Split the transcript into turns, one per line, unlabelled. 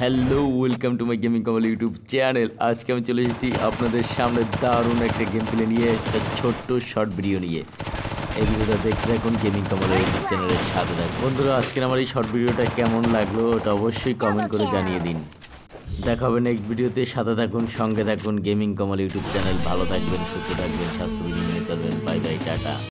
Hello welcome to my gaming Kamal YouTube channel. আজকে আমি চলে এসেছি আপনাদের সামনে দারুণ একটা গেম প্লে নিয়ে, একটা ছোট্ট শর্ট ভিডিও নিয়ে। এই ভিডিওটা দেখতে থাকুন, গেমিং কমল ইউটিউব চ্যানেলের সাথে থাকুন। বন্ধুরা, আজকের আমার এই শর্ট ভিডিওটা কেমন লাগলো ওটা অবশ্যই কমেন্ট করে জানিয়ে দিন। দেখা হবে নেক্সট ভিডিওতে, সাথে থাকুন, সঙ্গে থাকুন। Gaming Kamal YouTube channel. ভালো থাকবেন, সুস্থ থাকবেন, স্বাস্থ্যবিধি মেনে চলবেন। Bye bye, tata.